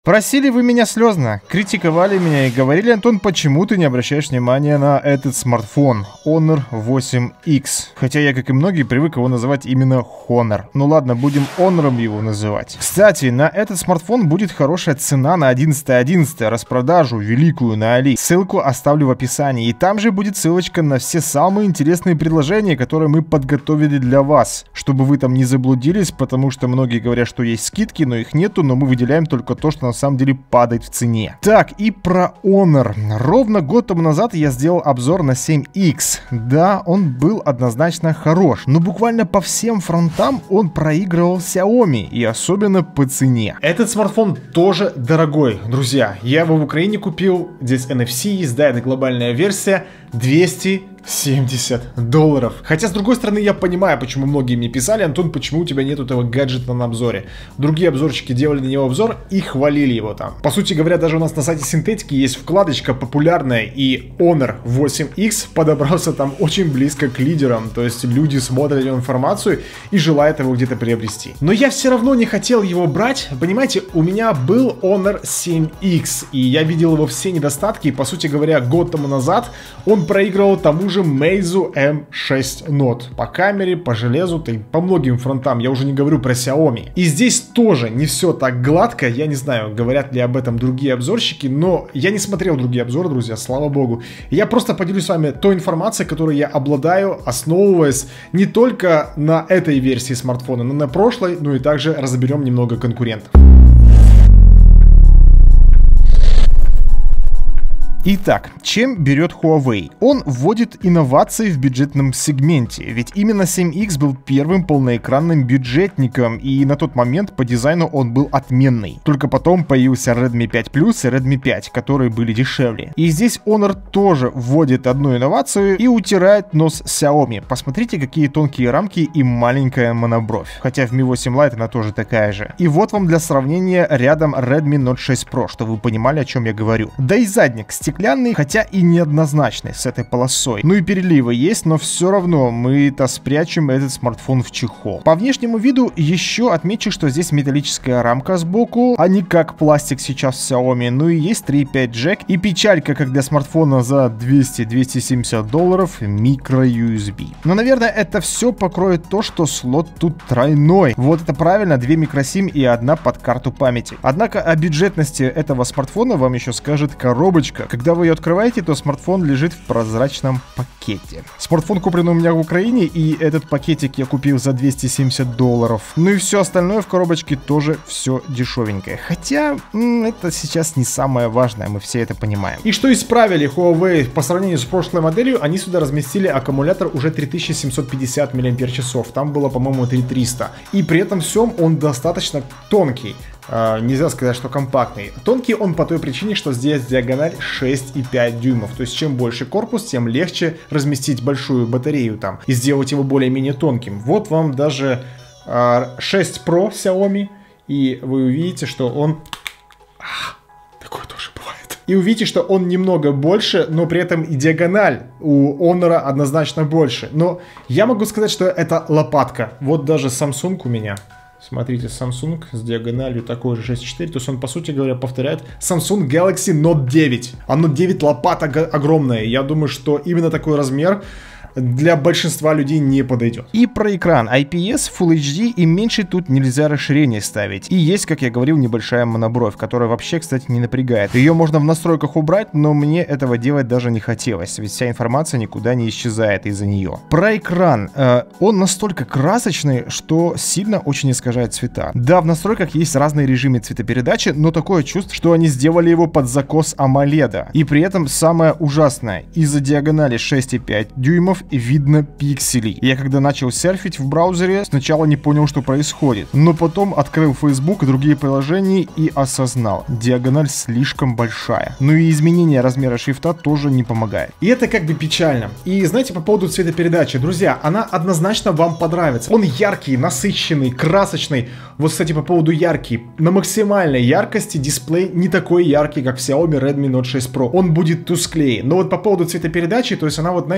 Просили вы меня слезно, критиковали меня и говорили: Антон, почему ты не обращаешь внимания на этот смартфон Honor 8X? Хотя я, как и многие, привык его называть именно Honor. Ну ладно, будем Honor'ом его называть. Кстати, на этот смартфон будет хорошая цена на 11.11, распродажу великую на Али. Ссылку оставлю в описании, и там же будет ссылочка на все самые интересные предложения, которые мы подготовили для вас, чтобы вы там не заблудились, потому что многие говорят, что есть скидки, но их нету, но мы выделяем только то, что на самом деле падает в цене. Так, и про Honor. Ровно год тому назад я сделал обзор на 7X. Да, он был однозначно хорош, но буквально по всем фронтам он проигрывал Xiaomi, и особенно по цене. Этот смартфон тоже дорогой, друзья. Я его в Украине купил, здесь NFC есть, да, это глобальная версия, $270. Хотя, с другой стороны, я понимаю, почему многие мне писали: Антон, почему у тебя нет этого гаджета на обзоре? Другие обзорщики делали на него обзор и хвалили его там. По сути говоря, даже у нас на сайте Синтетики есть вкладочка популярная, и Honor 8X подобрался там очень близко к лидерам. То есть люди смотрят его информацию и желают его где-то приобрести. Но я все равно не хотел его брать. Понимаете, у меня был Honor 7X, и я видел его все недостатки. И, по сути говоря, год тому назад он проигрывал тому же Meizu M6 Note. По камере, по железу, да и по многим фронтам. Я уже не говорю про Xiaomi. И здесь тоже не все так гладко. Я не знаю, говорят ли об этом другие обзорщики, но я не смотрел другие обзоры, друзья, слава богу. Я просто поделюсь с вами той информацией, которой я обладаю, основываясь не только на этой версии смартфона, но и на прошлой, ну и также разберем немного конкурентов. Итак, чем берет Huawei? Он вводит инновации в бюджетном сегменте, ведь именно 7X был первым полноэкранным бюджетником, и на тот момент по дизайну он был отменный. Только потом появился Redmi 5 Plus и Redmi 5, которые были дешевле. И здесь Honor тоже вводит одну инновацию и утирает нос Xiaomi. Посмотрите, какие тонкие рамки и маленькая монобровь. Хотя в Mi 8 Lite она тоже такая же. И вот вам для сравнения рядом Redmi Note 6 Pro, чтобы вы понимали, о чем я говорю. Да и задник стеклянный, хотя и неоднозначный с этой полосой. Ну и переливы есть, но все равно мы-то спрячем этот смартфон в чехол. По внешнему виду еще отмечу, что здесь металлическая рамка сбоку, а не как пластик сейчас в Xiaomi. Ну и есть 3.5 джек и печалька, как для смартфона за $200-270 микро-USB. Но, наверное, это все покроет то, что слот тут тройной. Вот это правильно, 2 микросим и одна под карту памяти. Однако о бюджетности этого смартфона вам еще скажет коробочка. Когда вы ее открываете, то смартфон лежит в прозрачном пакете. Смартфон куплен у меня в Украине, и этот пакетик я купил за $270. Ну и все остальное в коробочке тоже все дешевенькое. Хотя это сейчас не самое важное, мы все это понимаем. И что исправили Huawei по сравнению с прошлой моделью? Они сюда разместили аккумулятор уже 3750 мАч. Там было, по-моему, 3300. И при этом всем он достаточно тонкий. Нельзя сказать, что компактный. Тонкий он по той причине, что здесь диагональ 6,5 дюймов. То есть чем больше корпус, тем легче разместить большую батарею там и сделать его более-менее тонким. Вот вам даже 6 Pro Xiaomi, и вы увидите, что он... такое тоже бывает. И увидите, что он немного больше, но при этом и диагональ у Honor однозначно больше. Но я могу сказать, что это лопатка. Вот даже Samsung у меня... Смотрите, Samsung с диагональю такой же 6.4, то есть он, по сути говоря, повторяет Samsung Galaxy Note 9. А Note 9 лопата огромная, я думаю, что именно такой размер для большинства людей не подойдет. И про экран. IPS, Full HD, и меньше тут нельзя расширение ставить. И есть, как я говорил, небольшая монобровь, которая вообще, кстати, не напрягает. Ее можно в настройках убрать, но мне этого делать даже не хотелось, ведь вся информация никуда не исчезает из-за нее. Про экран. Он настолько красочный, что сильно очень искажает цвета. Да, в настройках есть разные режимы цветопередачи, но такое чувство, что они сделали его под закос AMOLED. И при этом самое ужасное, из-за диагонали 6,5 дюймов видно пикселей. Я когда начал серфить в браузере, сначала не понял, что происходит, но потом открыл Facebook и другие приложения и осознал, диагональ слишком большая. Ну и изменение размера шрифта тоже не помогает. И это как бы печально. И знаете, по поводу цветопередачи, друзья, она однозначно вам понравится. Он яркий, насыщенный, красочный. Вот, кстати, по поводу яркий. На максимальной яркости дисплей не такой яркий, как в Xiaomi Redmi Note 6 Pro. Он будет тусклее. Но вот по поводу цветопередачи, то есть она вот, знаете,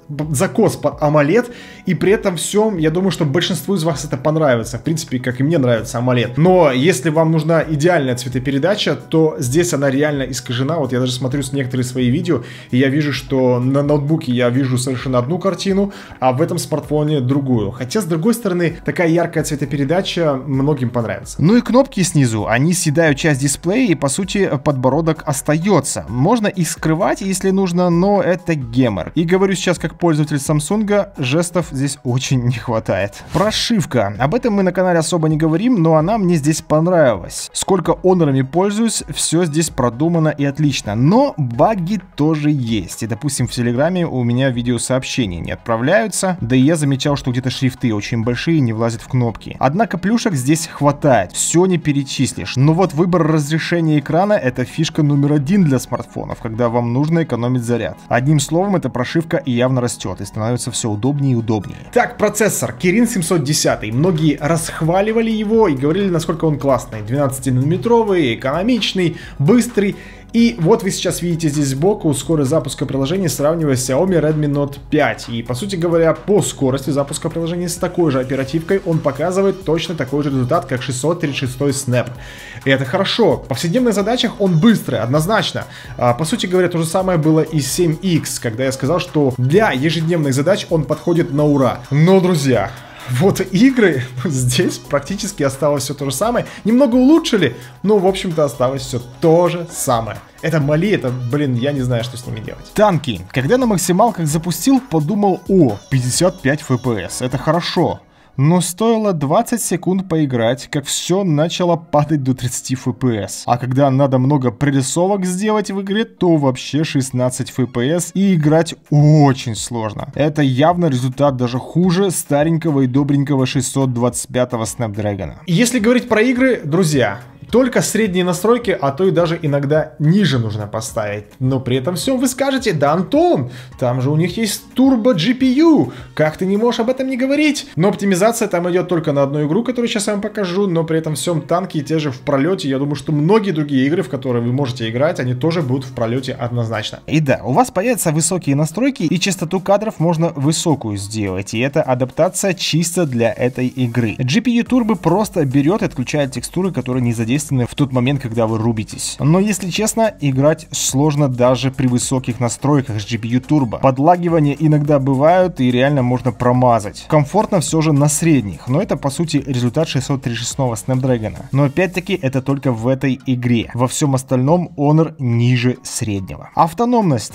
закос под AMOLED, и при этом всем, я думаю, что большинству из вас это понравится, в принципе, как и мне нравится AMOLED. Но если вам нужна идеальная цветопередача, то здесь она реально искажена. Вот я даже смотрю с некоторые свои видео, и я вижу, что на ноутбуке я вижу совершенно одну картину, а в этом смартфоне другую. Хотя, с другой стороны, такая яркая цветопередача многим понравится. Ну и кнопки снизу, они съедают часть дисплея, и по сути подбородок остается. Можно их скрывать, если нужно, но это гемор. И говорю сейчас как пользователь Samsung, жестов здесь очень не хватает. Прошивка. Об этом мы на канале особо не говорим, но она мне здесь понравилась. Сколько Honor'ами пользуюсь, все здесь продумано и отлично. Но баги тоже есть. И, допустим, в Телеграме у меня видеосообщения не отправляются, да и я замечал, что где-то шрифты очень большие, не влазят в кнопки. Однако плюшек здесь хватает, все не перечислишь. Но вот выбор разрешения экрана — это фишка номер 1 для смартфонов, когда вам нужно экономить заряд. Одним словом, эта прошивка явно растет и становится все удобнее и удобнее. Так, процессор Kirin 710. Многие расхваливали его и говорили, насколько он классный. 12-нанометровый, экономичный, быстрый. И вот вы сейчас видите здесь сбоку скорость запуска приложений, сравнивая с Xiaomi Redmi Note 5. И, по сути говоря, по скорости запуска приложений с такой же оперативкой он показывает точно такой же результат, как 636 Snap. И это хорошо. В повседневных задачах он быстрый, однозначно. По сути говоря, то же самое было и с 7X, когда я сказал, что для ежедневных задач он подходит на ура. Но, друзья, вот игры, здесь практически осталось все то же самое. Немного улучшили, но в общем-то осталось все то же самое. Это Mali, это, блин, я не знаю, что с ними делать. Танки. Когда на максималках запустил, подумал, о, 55 FPS, это хорошо. Но стоило 20 секунд поиграть, как все начало падать до 30 FPS. А когда надо много прорисовок сделать в игре, то вообще 16 FPS, и играть очень сложно. Это явно результат даже хуже старенького и добренького 625-го Snapdragon. Если говорить про игры, друзья, только средние настройки, а то и даже иногда ниже нужно поставить. Но при этом всем вы скажете, да, Антон, там же у них есть Turbo GPU, как ты не можешь об этом не говорить? Но оптимизация там идет только на одну игру, которую сейчас я вам покажу, но при этом всем танки те же в пролете. Я думаю, что многие другие игры, в которые вы можете играть, они тоже будут в пролете однозначно. И да, у вас появятся высокие настройки, и частоту кадров можно высокую сделать, и это адаптация чисто для этой игры. GPU Turbo просто берет и отключает текстуры, которые не задействованы в тот момент, когда вы рубитесь. Но если честно, играть сложно даже при высоких настройках с GPU Turbo. Подлагивания иногда бывают и реально можно промазать. Комфортно все же на средних, но это по сути результат 636-го Snapdragon. Но опять-таки это только в этой игре. Во всем остальном Honor ниже среднего. Автономность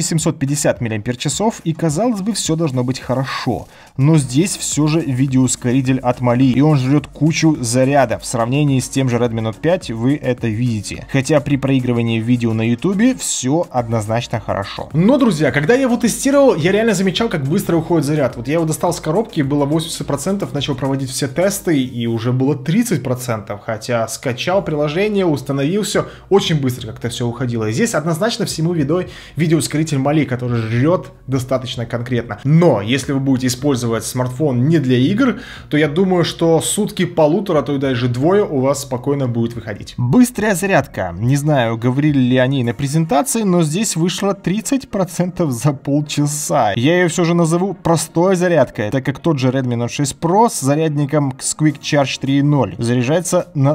3750 мАч, и казалось бы все должно быть хорошо. Но здесь все же видеоускоритель от Mali, и он жрет кучу заряда в сравнении с тем же Redmi Note 5, вы это видите. Хотя при проигрывании видео на YouTube все однозначно хорошо. Но, друзья, когда я его тестировал, я реально замечал, как быстро уходит заряд. Вот я его достал с коробки, было 80%, начал проводить все тесты, и уже было 30%. Хотя скачал приложение, установил все, очень быстро как-то все уходило. И здесь однозначно всему виной видеоускоритель Mali, который жрет достаточно конкретно. Но, если вы будете использовать смартфон не для игр, то я думаю, что сутки-полутора, то и даже двое у вас спокойно будет выходить. Быстрая зарядка. Не знаю, говорили ли о ней на презентации, но здесь вышло 30% за полчаса. Я ее все же назову простой зарядкой, так как тот же Redmi Note 6 Pro с зарядником Quick Charge 3.0 заряжается на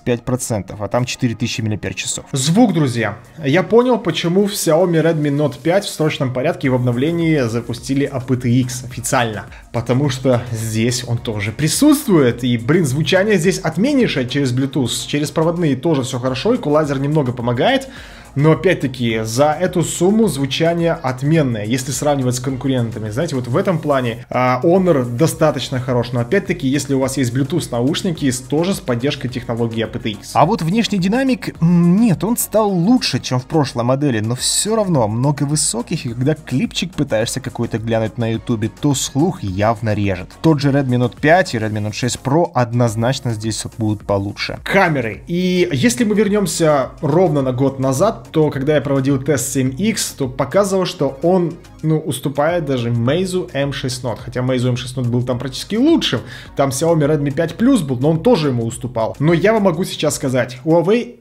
35%, а там 4000 мАч. Звук, друзья. Я понял, почему в Xiaomi Redmi Note 5 в срочном порядке в обновлении запустили aptX официально. Потому что здесь он тоже присутствует. И, блин, звучание здесь отменнейшее через Bluetooth. Через проводные тоже все хорошо, эквалайзер немного помогает. Но опять-таки, за эту сумму звучание отменное, если сравнивать с конкурентами. Знаете, вот в этом плане Honor достаточно хорош. Но опять-таки, если у вас есть Bluetooth наушники, тоже с поддержкой технологии aptX. А вот внешний динамик, нет, он стал лучше, чем в прошлой модели. Но все равно много высоких, и когда клипчик пытаешься какой-то глянуть на YouTube, то слух явно режет. Тот же Redmi Note 5 и Redmi Note 6 Pro однозначно здесь будут получше. Камеры. И если мы вернемся ровно на год назад, то когда я проводил тест 7X, то показывал, что он, уступает даже Meizu M6 Note. Хотя Meizu M6 Note был там практически лучшим. Там Xiaomi Redmi 5 Plus был, но он тоже ему уступал. Но я вам могу сейчас сказать, Huawei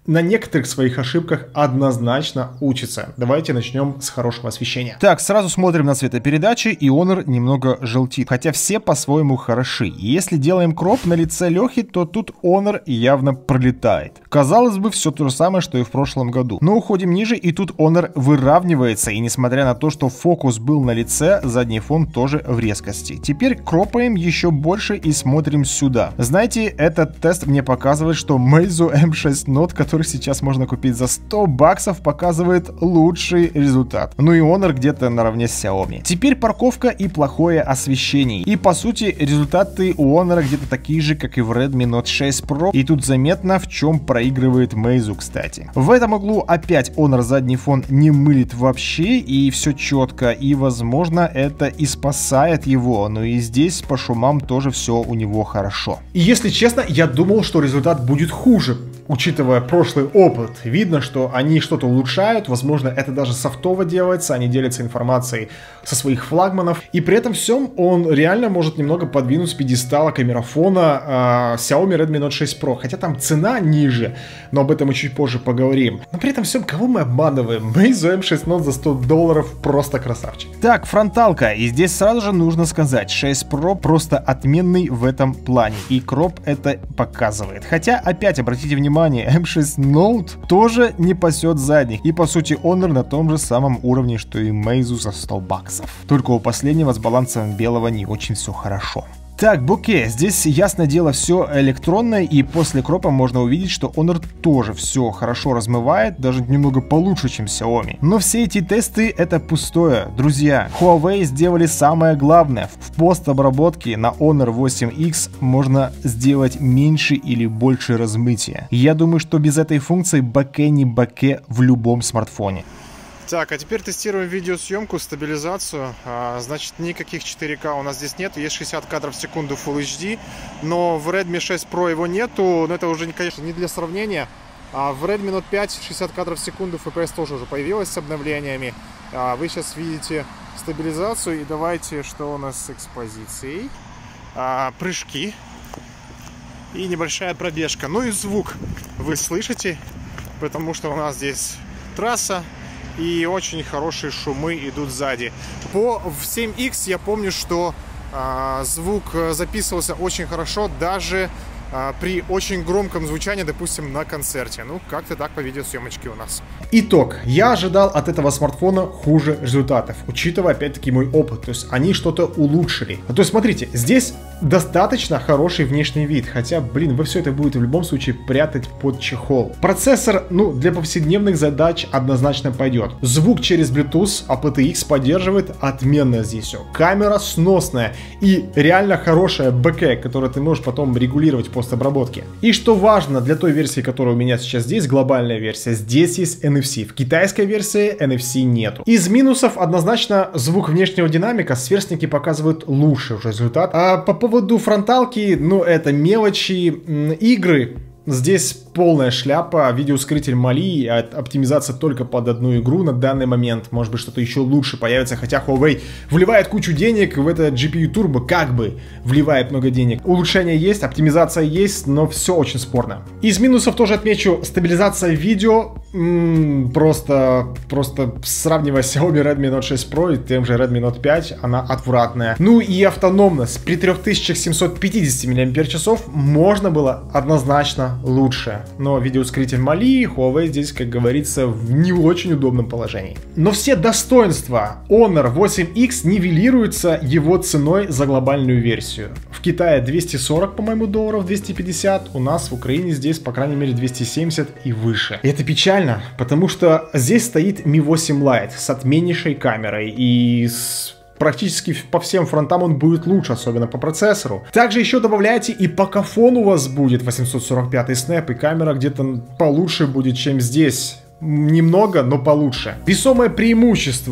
на некоторых своих ошибках однозначно учится. Давайте начнем с хорошего освещения. Так, сразу смотрим на цветопередачи, и Honor немного желтит, хотя все по-своему хороши. Если делаем кроп на лице Лехи, то тут Honor явно пролетает. Казалось бы, все то же самое, что и в прошлом году. Но уходим ниже, и тут Honor выравнивается, и несмотря на то, что фокус был на лице, задний фон тоже в резкости. Теперь кропаем еще больше и смотрим сюда. Знаете, этот тест мне показывает, что Meizu M6 Note, который сейчас можно купить за 100 баксов, показывает лучший результат. Ну и Honor где-то наравне с Xiaomi. Теперь парковка и плохое освещение. И по сути результаты у Honor где-то такие же, как и в Redmi Note 6 Pro. И тут заметно, в чем проигрывает Meizu, кстати. В этом углу опять Honor задний фон не мылит вообще, и все четко. И возможно это и спасает его. Но и здесь по шумам тоже все у него хорошо. И если честно, я думал, что результат будет хуже. Учитывая прошлый опыт, видно, что они что-то улучшают, возможно, это даже софтово делается, они делятся информацией со своих флагманов, и при этом всем он реально может немного подвинуть с пьедестала камерафона Xiaomi Redmi Note 6 Pro, хотя там цена ниже, но об этом мы чуть позже поговорим. Но при этом всем, кого мы обманываем? Meizu M6 Note за $100 просто красавчик. Так, фронталка, и здесь сразу же нужно сказать, 6 Pro просто отменный в этом плане, и кроп это показывает. Хотя, опять обратите внимание, M6 Note тоже не пасет задних. И по сути Honor на том же самом уровне, что и Meizu за 100 баксов. Только у последнего с балансом белого не очень все хорошо. Так, боке, здесь, ясное дело, все электронное, и после кропа можно увидеть, что Honor тоже все хорошо размывает, даже немного получше, чем Xiaomi. Но все эти тесты это пустое. Друзья, Huawei сделали самое главное. В постобработке на Honor 8X можно сделать меньше или больше размытия. Я думаю, что без этой функции боке не боке в любом смартфоне. Так, а теперь тестируем видеосъемку, стабилизацию. Значит, никаких 4К у нас здесь нет. Есть 60 кадров в секунду Full HD, но в Redmi 6 Pro его нету. Но это уже, конечно, не для сравнения. А в Redmi Note 5 60 кадров в секунду FPS тоже уже появилось с обновлениями. Вы сейчас видите стабилизацию. И давайте, что у нас с экспозицией. Прыжки. И небольшая пробежка. Ну и звук вы слышите, потому что у нас здесь трасса. И очень хорошие шумы идут сзади. В 7X я помню, что звук записывался очень хорошо, даже при очень громком звучании, допустим, на концерте. Ну, как-то так по видеосъемочке у нас. Итог. Я ожидал от этого смартфона хуже результатов, учитывая, опять-таки, мой опыт. То есть они что-то улучшили. То есть, смотрите, здесь достаточно хороший внешний вид. Хотя, блин, вы все это будете в любом случае прятать под чехол. Процессор, ну, для повседневных задач однозначно пойдет. Звук через Bluetooth aptX поддерживает. Отменно здесь все. Камера сносная. И реально хорошая БК, которую ты можешь потом регулировать постобработки. И что важно для той версии, которая у меня сейчас здесь, глобальная версия, здесь есть NFC. В китайской версии NFC нету. Из минусов однозначно звук внешнего динамика. Сверстники показывают лучший уже результат. А по поводу фронталки, ну это мелочи, игры. Здесь полная шляпа, видеоускоритель Mali, оптимизация только под одну игру на данный момент. Может быть, что-то еще лучше появится, хотя Huawei вливает кучу денег в это GPU Turbo, как бы вливает много денег. Улучшения есть, оптимизация есть, но все очень спорно. Из минусов тоже отмечу стабилизация видео. Просто сравнивая Xiaomi Redmi Note 6 Pro и тем же Redmi Note 5, она отвратная. Ну и автономность. При 3750 мАч можно было однозначно лучше. Но видеоускоритель Mali, Huawei здесь, как говорится, в не очень удобном положении. Но все достоинства Honor 8X нивелируются его ценой за глобальную версию. В Китае 240, по-моему, долларов, 250. У нас в Украине здесь, по крайней мере, 270 и выше. И это печально, потому что здесь стоит Mi 8 Lite с отменнейшей камерой и практически по всем фронтам он будет лучше, особенно по процессору. Также еще добавляйте и покафон у вас будет 845 Snap, и камера где-то получше будет, чем здесь. Немного, но получше. Весомое преимущество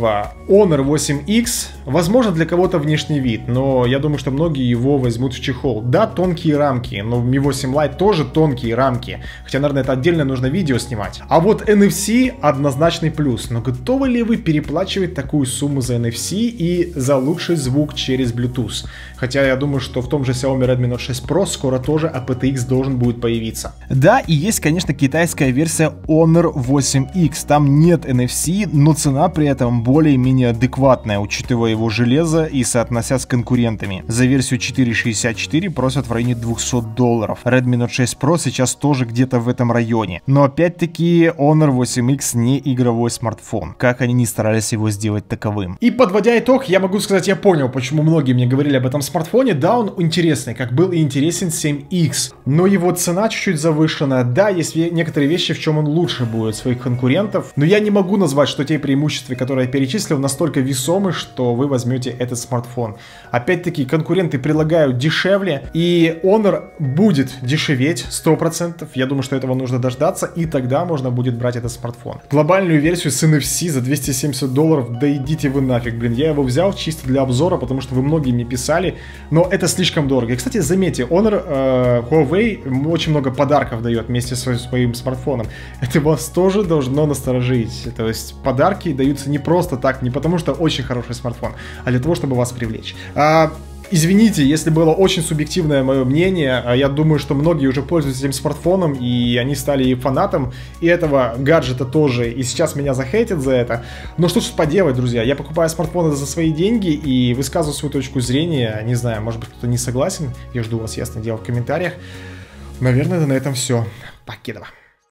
Honor 8X, возможно, для кого-то внешний вид, но я думаю, что многие его возьмут в чехол. Да, тонкие рамки, но Mi 8 Lite тоже тонкие рамки, хотя, наверное, это отдельно нужно видео снимать. А вот NFC однозначный плюс, но готовы ли вы переплачивать такую сумму за NFC и за лучший звук через Bluetooth? Хотя я думаю, что в том же Xiaomi Redmi Note 6 Pro скоро тоже aptX должен будет появиться. Да, и есть, конечно, китайская версия Honor 8X, там нет NFC, но цена при этом более-менее адекватная, учитывая его железо и соотнося с конкурентами. За версию 4.64 просят в районе $200. Redmi Note 6 Pro сейчас тоже где-то в этом районе. Но опять-таки Honor 8X не игровой смартфон, как они не старались его сделать таковым. И подводя итог, я могу сказать, я понял, почему многие мне говорили об этом смартфоне. Да, он интересный, как был и интересен 7X, но его цена чуть-чуть завышена. Да, есть некоторые вещи, в чем он лучше будет своих конкурентов, но я не могу назвать, что те преимущества, которые я перечислил, настолько весомы, что вы возьмете этот смартфон. Опять-таки, конкуренты предлагают дешевле, и Honor будет дешеветь 100%. Я думаю, что этого нужно дождаться, и тогда можно будет брать этот смартфон. Глобальную версию с NFC за $270, да идите вы нафиг, блин. Я его взял чисто для обзора, потому что вы многие мне писали, но это слишком дорого. И, кстати, заметьте, Honor Huawei очень много подарков дает вместе со своим смартфоном. Это вас тоже должно насторожить. То есть подарки даются не просто так, не потому что очень хороший смартфон, а для того, чтобы вас привлечь. Извините, если было очень субъективное мое мнение, я думаю, что многие уже пользуются этим смартфоном, и они стали фанатом и этого гаджета тоже, и сейчас меня захейтят за это. Но что ж поделать, друзья, я покупаю смартфоны за свои деньги и высказываю свою точку зрения, не знаю, может быть, кто-то не согласен, я жду вас, ясно дело, в комментариях. Наверное, на этом все. Покедова.